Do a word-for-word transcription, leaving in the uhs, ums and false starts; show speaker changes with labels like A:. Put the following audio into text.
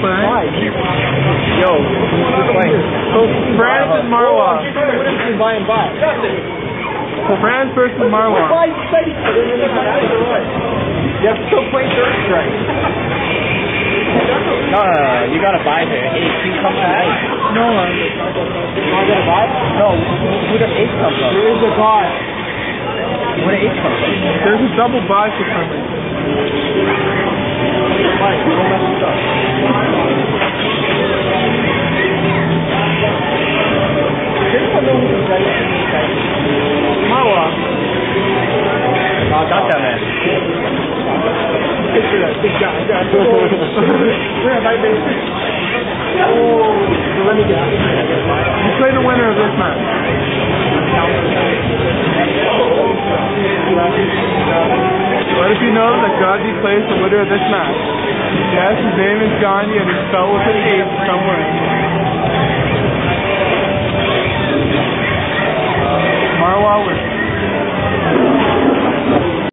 A: Why?
B: Yo, who's playing?
A: So, France and Marwa.
B: By and by.
A: France versus Marwa.
B: Why you say it? You have to still play third strike. No, no, no, you gotta buy there. Eight, you come to eight.
A: No, man.
B: You want to buy? No, who does eight come from?
A: There is a buy.
B: Where does eight come from?
A: There's a double buy for some reason.
B: Why? You don't mess this up.
A: Marwa.
B: Oh, got that, man.
A: Picture that, big guy. Where have I been? Oh, so let me get you play the winner of this match. What if you know that Gandhi plays the winner of this match? Yes, his name is Gandhi and he's spelled with an H somewhere.